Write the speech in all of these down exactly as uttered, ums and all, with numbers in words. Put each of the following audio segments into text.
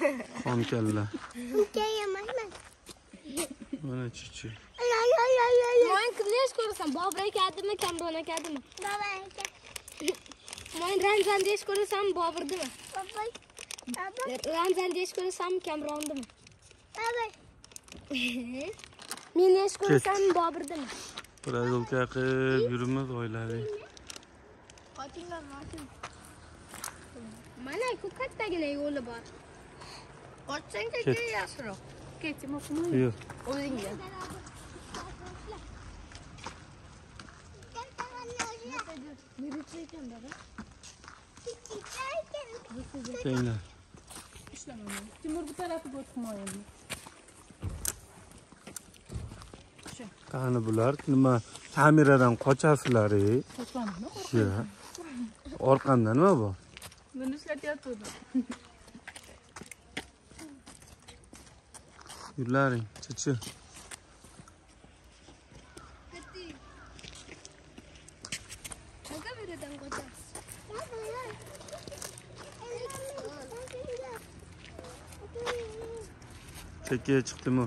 Xom kalla. Keyamayman. Mana chichi. Moin kimni ish ko'rasan? Bobur akadimi, Kamron akadimi? Bobur aka. Moin Ramzanni ish ko'rasan, Boburnimi? Bobur. Bobur. Ramzanni ish ko'rasan, Kamronnimi? Bobur. Meni ish ko'rasan, Boburdimi? Прогулка qilib yurimiz oilaviy. Qotinglar mashina. Mana ku kattagina yo'li bor. Qochsang kecha yaxshiroq. Kecha mashina. Yo'q. O'zingga. Keyinlar. İşlamaman. Timur bu tarafı götürmeyin. Qani bular nima ta'miradan qochasizlar-ey? Qochmanmi? Ya. Orqamda nima bor? Buni ishlatyapti. Yurlaring, chichi. Chekkaga chiq Timur.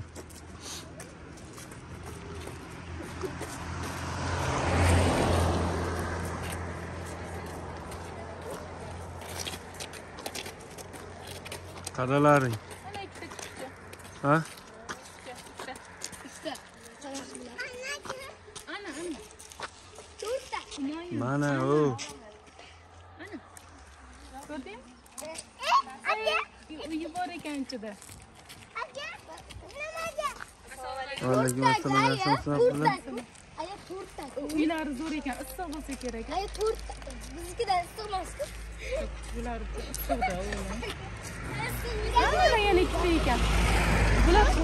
Qaralaring. Ana ikkita chiqdi. Ha? İşte. Ana, ana. To'rtta. Mana o. Ana. Ko'rdingmi? Uyi bor ekan ichida. Alaykum assalom. Yaxshimisizlar? Aya to'rtta. Uylari zo'r ekan, issiq bo'lsa kerak. Aya to'rtta. Biznikidan issiq emas-ku. Bular issiqda o'g'lim. Yana yana ikkita ekan. Bular